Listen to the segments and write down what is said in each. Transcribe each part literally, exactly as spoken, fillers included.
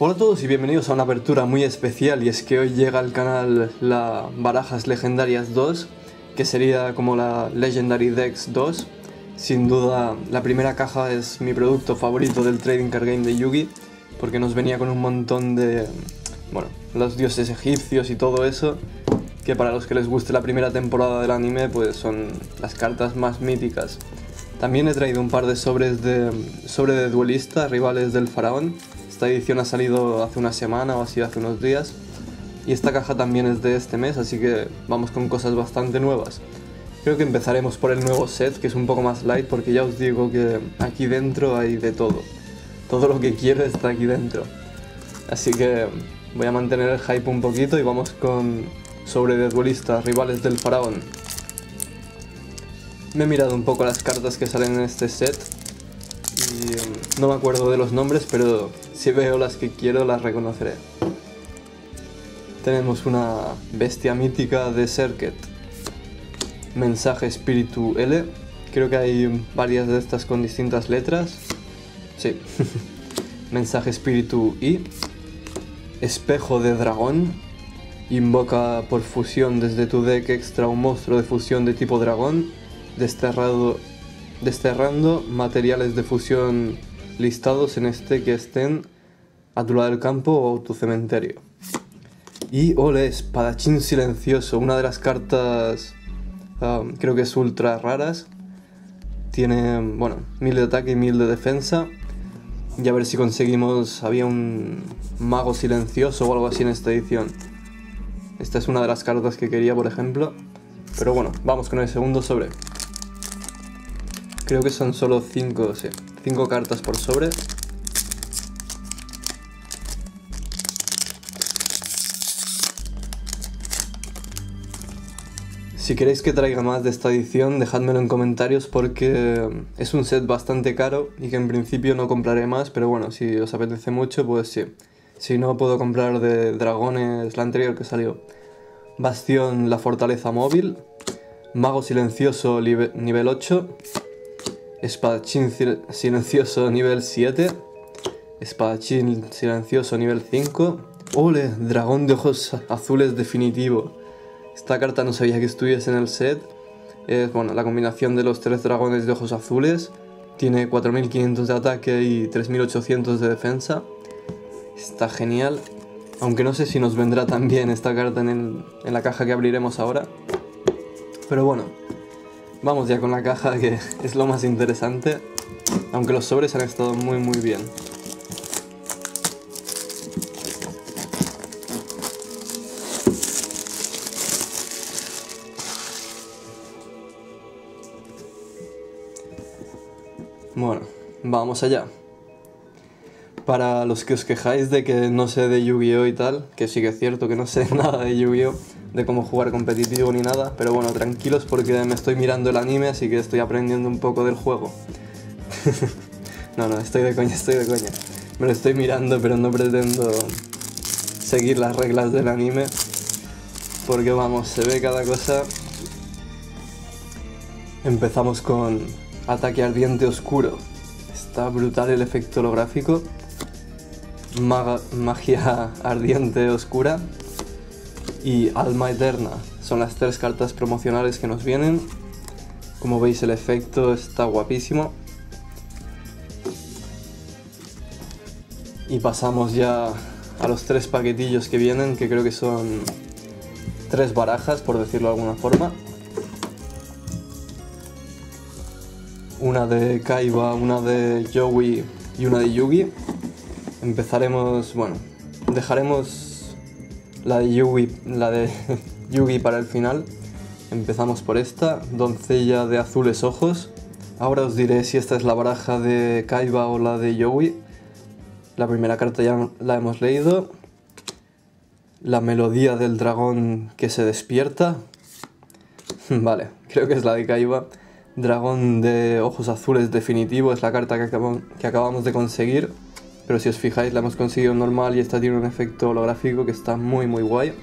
Hola a todos y bienvenidos a una apertura muy especial, y es que hoy llega al canal la Barajas Legendarias dos, que sería como la Legendary Decks dos. Sin duda la primera caja es mi producto favorito del Trading Card Game de Yu-Gi, porque nos venía con un montón de, bueno, los dioses egipcios y todo eso, que para los que les guste la primera temporada del anime pues son las cartas más míticas. También he traído un par de sobres de, sobre de duelista, rivales del faraón. Esta edición ha salido hace una semana o así, hace unos días. Y esta caja también es de este mes, así que vamos con cosas bastante nuevas. Creo que empezaremos por el nuevo set, que es un poco más light, porque ya os digo que aquí dentro hay de todo. Todo lo que quiero está aquí dentro. Así que voy a mantener el hype un poquito y vamos con sobre de duelista, rivales del faraón. Me he mirado un poco las cartas que salen en este set y um, no me acuerdo de los nombres, pero si veo las que quiero las reconoceré. Tenemos una bestia mítica de Serket, mensaje espíritu L, creo que hay varias de estas con distintas letras, sí, mensaje espíritu I, espejo de dragón, invoca por fusión desde tu deck extra un monstruo de fusión de tipo dragón, desterrado, desterrando materiales de fusión listados en este que estén a tu lado del campo o tu cementerio. Y ole, espadachín silencioso, una de las cartas um, creo que es ultra raras. Tiene, bueno, mil de ataque y mil de defensa. Y a ver si conseguimos, había un mago silencioso o algo así en esta edición. Esta es una de las cartas que quería, por ejemplo. Pero bueno, vamos con el segundo sobre. Creo que son solo cinco, sí, cinco cartas por sobre. Si queréis que traiga más de esta edición, dejádmelo en comentarios, porque es un set bastante caro y que en principio no compraré más, pero bueno, si os apetece mucho, pues sí. Si no, puedo comprar de dragones la anterior que salió. Bastión, la fortaleza móvil. Mago silencioso, nivel ocho. Espadachín silencioso, nivel siete. Espadachín silencioso, nivel cinco. ¡Ole! Dragón de ojos azules definitivo. Esta carta no sabía que estuviese en el set. Es, bueno, la combinación de los tres dragones de ojos azules. Tiene cuatro mil quinientos de ataque y tres mil ochocientos de defensa. Está genial. Aunque no sé si nos vendrá también esta carta en, el, en la caja que abriremos ahora. Pero bueno, vamos ya con la caja, que es lo más interesante. Aunque los sobres han estado muy muy bien. Bueno, vamos allá. Para los que os quejáis de que no sé de Yu-Gi-Oh y tal, que sí que es cierto que no sé nada de Yu-Gi-Oh, de cómo jugar competitivo ni nada, pero bueno, tranquilos porque me estoy mirando el anime, así que estoy aprendiendo un poco del juego. No, no, estoy de coña, estoy de coña. Me lo estoy mirando, pero no pretendo seguir las reglas del anime, porque vamos, se ve cada cosa. Empezamos con ataque ardiente oscuro. Está brutal el efecto holográfico. Maga, magia ardiente oscura y alma eterna son las tres cartas promocionales que nos vienen. Como veis, el efecto está guapísimo. Y pasamos ya a los tres paquetillos que vienen, que creo que son tres barajas, por decirlo de alguna forma. Una de Kaiba, una de Joey y una de Yugi. Empezaremos, bueno, dejaremos la de Yugi, la de Yugi para el final. Empezamos por esta, doncella de azules ojos. Ahora os diré si esta es la baraja de Kaiba o la de Joey. La primera carta ya la hemos leído. La melodía del dragón que se despierta. Vale, creo que es la de Kaiba. Dragón de ojos azules definitivo es la carta que, acabamos, que acabamos de conseguir. Pero si os fijáis, la hemos conseguido normal y esta tiene un efecto holográfico que está muy muy guay.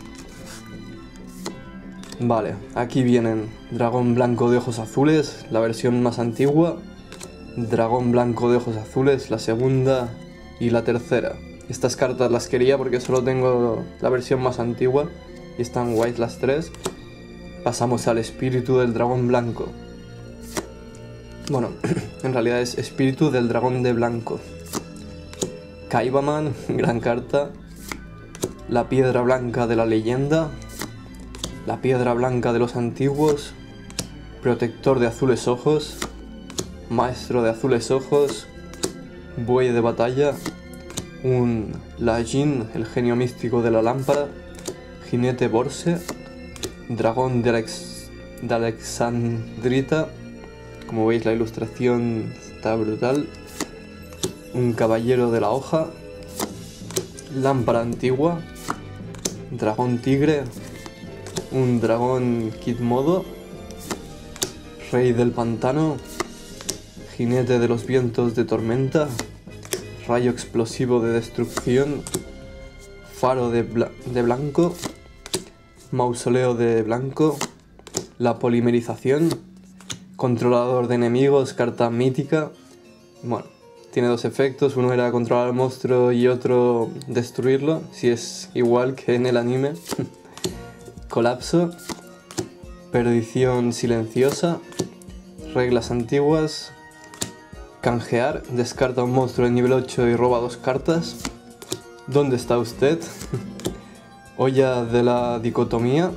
Vale, aquí vienen dragón blanco de ojos azules, la versión más antigua. Dragón blanco de ojos azules, la segunda y la tercera. Estas cartas las quería porque solo tengo la versión más antigua y están guays las tres. Pasamos al espíritu del dragón blanco. Bueno, en realidad es espíritu del dragón de blanco. Kaibaman, gran carta. La piedra blanca de la leyenda. La piedra blanca de los antiguos. Protector de azules ojos. Maestro de azules ojos. Buey de batalla. Un Lajin, el genio místico de la lámpara. Jinete Borse. Dragón de, Alex de Alexandrita. Como veis, la ilustración está brutal. Un caballero de la hoja. Lámpara antigua. Dragón tigre. Un dragón Kidmodo. Rey del pantano. Jinete de los vientos de tormenta. Rayo explosivo de destrucción. Faro de, bla de blanco. Mausoleo de blanco. La polimerización. Controlador de enemigos, carta mítica. Bueno, tiene dos efectos. Uno era controlar al monstruo y otro destruirlo, si es igual que en el anime. Colapso. Perdición silenciosa. Reglas antiguas. Canjear, descarta un monstruo de nivel ocho y roba dos cartas. ¿Dónde está usted? Olla de la dicotomía.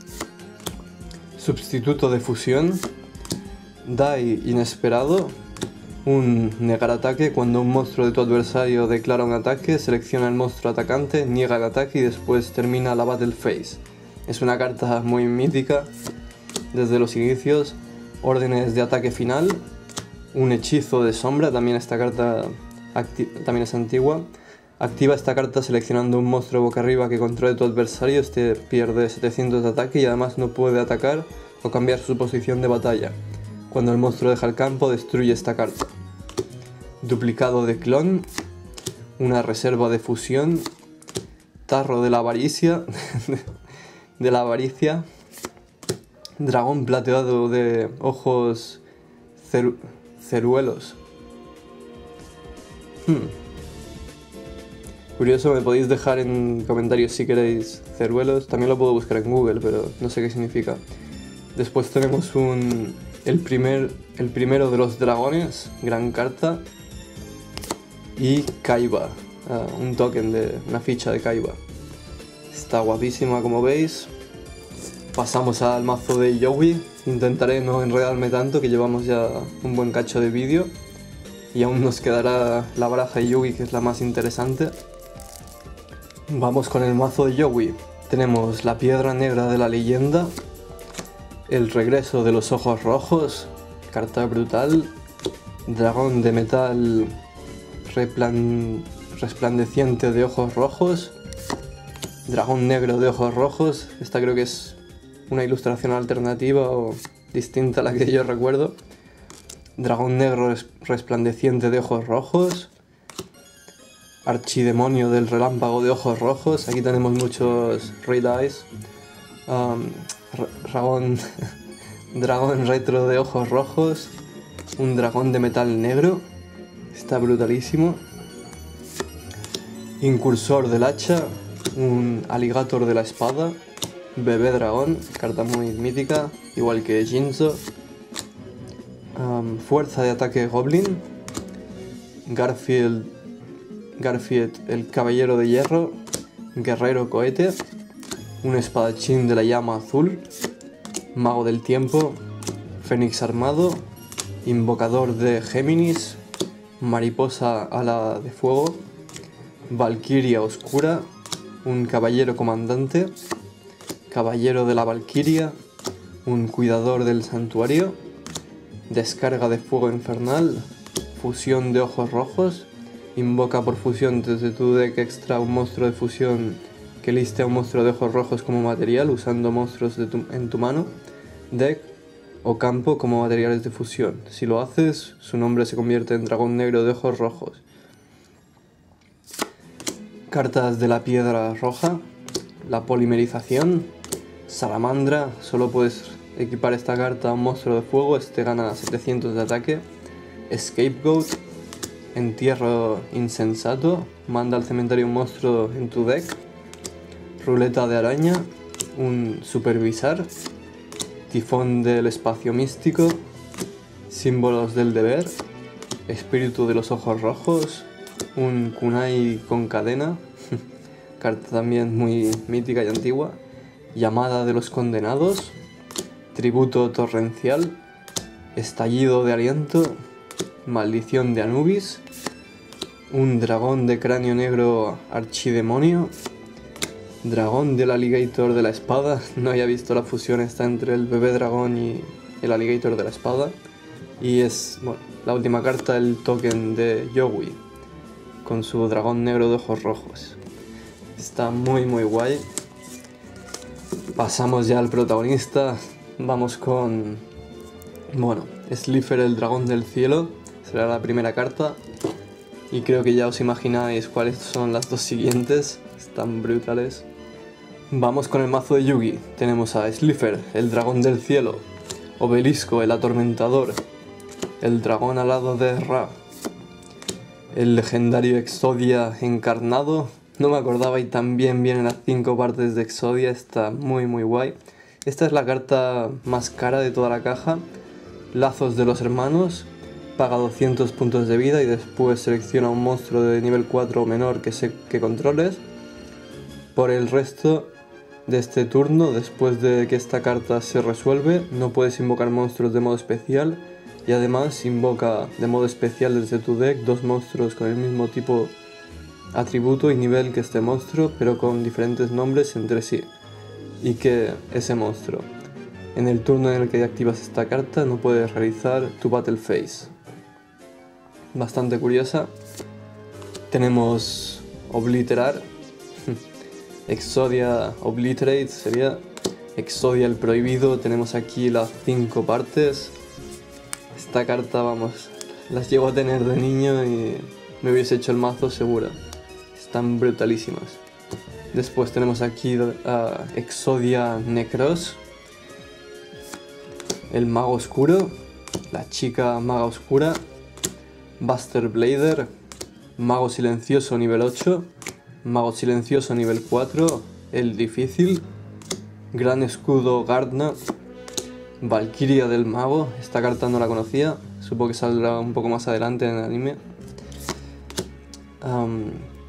Sustituto de fusión. Die inesperado. Un negar ataque. Cuando un monstruo de tu adversario declara un ataque, selecciona el monstruo atacante, niega el ataque y después termina la battle phase. Es una carta muy mítica desde los inicios. Órdenes de ataque final. Un hechizo de sombra, también esta carta también es antigua. Activa esta carta seleccionando un monstruo boca arriba que controle tu adversario. Este pierde setecientos de ataque y además no puede atacar o cambiar su posición de batalla. Cuando el monstruo deja el campo, destruye esta carta. Duplicado de clon. Una reserva de fusión. Tarro de la avaricia. de la avaricia. Dragón plateado de ojos ceru ceruelos. Hmm. Curioso, me podéis dejar en comentarios si queréis ceruelos. También lo puedo buscar en Google, pero no sé qué significa. Después tenemos un el, primer, el primero de los dragones, gran carta. Y Kaiba, uh, un token de una ficha de Kaiba. Está guapísima, como veis. Pasamos al mazo de Yowie. Intentaré no enredarme tanto, que llevamos ya un buen cacho de vídeo. Y aún nos quedará la baraja de Yugi, que es la más interesante. Vamos con el mazo de Yowie. Tenemos la piedra negra de la leyenda. El regreso de los ojos rojos. Carta brutal. Dragón de metal replan... resplandeciente de ojos rojos. Dragón negro de ojos rojos. Esta creo que es una ilustración alternativa o distinta a la que yo recuerdo. Dragón negro resplandeciente de ojos rojos. Archidemonio del relámpago de ojos rojos. Aquí tenemos muchos Red Eyes. Um, dragón, dragón retro de ojos rojos. Un dragón de metal negro. Está brutalísimo. Incursor del hacha. Un alligator de la espada. Bebé dragón, carta muy mítica, igual que Jinzo. Um, fuerza de ataque goblin. Garfield, Garfield, el caballero de hierro. Guerrero cohete. Un espadachín de la llama azul. Mago del tiempo. Fénix armado. Invocador de Géminis. Mariposa ala de fuego. Valquiria oscura. Un caballero comandante. Caballero de la Valquiria. Un cuidador del santuario. Descarga de fuego infernal. Fusión de ojos rojos. Invoca por fusión desde tu deck extra un monstruo de fusión que liste a un monstruo de ojos rojos como material usando monstruos de tu, en tu mano, deck o campo como materiales de fusión. Si lo haces, su nombre se convierte en dragón negro de ojos rojos. Cartas de la piedra roja. La polimerización. Salamandra. Solo puedes equipar esta carta a un monstruo de fuego. Este gana setecientos de ataque. Scapegoat. Entierro insensato, manda al cementerio un monstruo en tu deck. Ruleta de araña, un supervisar. Tifón del espacio místico. Símbolos del deber. Espíritu de los ojos rojos. Un kunai con cadena. Carta también muy mítica y antigua. Llamada de los condenados. Tributo torrencial. Estallido de aliento. Maldición de Anubis. Un dragón de cráneo negro archidemonio. Dragón del alligator de la espada. No había visto la fusión esta entre el bebé dragón y el alligator de la espada. Y es, bueno, la última carta, el token de Yogui, con su dragón negro de ojos rojos. Está muy muy guay. Pasamos ya al protagonista. Vamos con, bueno, Slifer, el dragón del cielo. Será la primera carta. Y creo que ya os imagináis cuáles son las dos siguientes. Están brutales. Vamos con el mazo de Yugi. Tenemos a Slifer, el dragón del cielo. Obelisco, el atormentador. El dragón alado de Ra. El legendario Exodia encarnado. No me acordaba y también vienen las cinco partes de Exodia. Está muy muy guay. Esta es la carta más cara de toda la caja. Lazos de los hermanos. Paga doscientos puntos de vida y después selecciona un monstruo de nivel cuatro o menor que, se, que controles. Por el resto de este turno, después de que esta carta se resuelve, no puedes invocar monstruos de modo especial. Y además invoca de modo especial desde tu deck dos monstruos con el mismo tipo, atributo y nivel que este monstruo, pero con diferentes nombres entre sí. Y que ese monstruo, en el turno en el que activas esta carta, no puedes realizar tu Battle Phase. Bastante curiosa. Tenemos Obliterar. Exodia Obliterate sería. Exodia el prohibido. Tenemos aquí las cinco partes. Esta carta, vamos, las llevo a tener de niño y me hubiese hecho el mazo seguro. Están brutalísimas. Después tenemos aquí a uh, Exodia Necros. El mago oscuro. La chica maga oscura. Buster Blader. Mago silencioso nivel ocho. Mago silencioso nivel cuatro. El difícil. Gran escudo Gardna. Valkyria del mago. Esta carta no la conocía. Supongo que saldrá un poco más adelante en el anime. Um,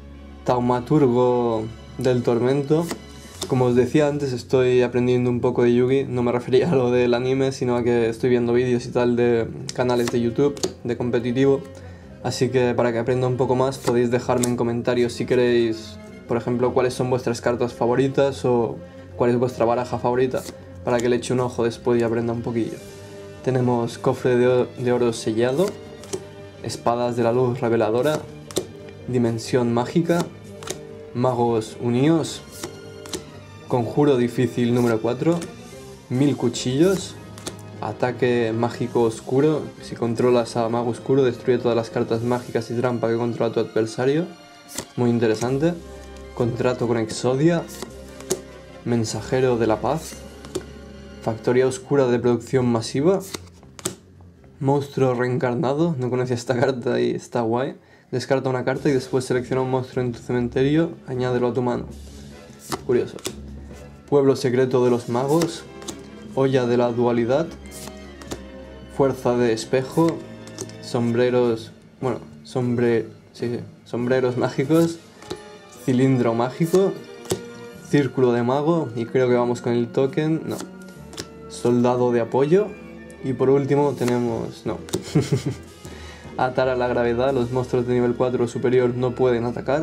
Taumaturgo del tormento. Como os decía antes, estoy aprendiendo un poco de Yugi. No me refería a lo del anime, sino a que estoy viendo vídeos y tal de canales de YouTube de competitivo. Así que para que aprenda un poco más podéis dejarme en comentarios si queréis, por ejemplo, cuáles son vuestras cartas favoritas o cuál es vuestra baraja favorita, para que le eche un ojo después y aprenda un poquillo. Tenemos cofre de, de oro sellado, espadas de la luz reveladora, dimensión mágica, magos unidos, conjuro difícil número cuatro, mil cuchillos, ataque mágico oscuro. Si controlas a mago oscuro, destruye todas las cartas mágicas y trampa que controla tu adversario. Muy interesante. Contrato con Exodia. Mensajero de la paz. Factoría oscura de producción masiva. Monstruo reencarnado. No conocía esta carta y está guay. Descarta una carta y después selecciona un monstruo en tu cementerio. Añádelo a tu mano. Curioso. Pueblo secreto de los magos. Olla de la dualidad. Fuerza de espejo. Sombreros. Bueno, sombre, sí, sí, sombreros mágicos. Cilindro mágico. Círculo de mago. Y creo que vamos con el token. No. Soldado de apoyo. Y por último tenemos... No. Atar a la gravedad. Los monstruos de nivel cuatro o superior no pueden atacar.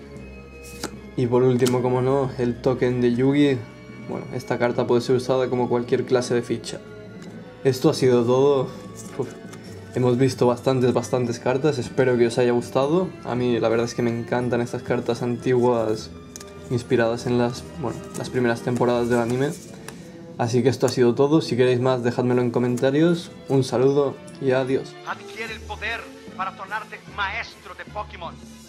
Y por último, como no, el token de Yugi. Bueno, esta carta puede ser usada como cualquier clase de ficha. Esto ha sido todo. Uf. Hemos visto bastantes, bastantes cartas. Espero que os haya gustado. A mí la verdad es que me encantan estas cartas antiguas inspiradas en las, bueno, las primeras temporadas del anime. Así que esto ha sido todo. Si queréis más, dejádmelo en comentarios. Un saludo y adiós. Adquiere el poder para tornarte maestro de Pokémon.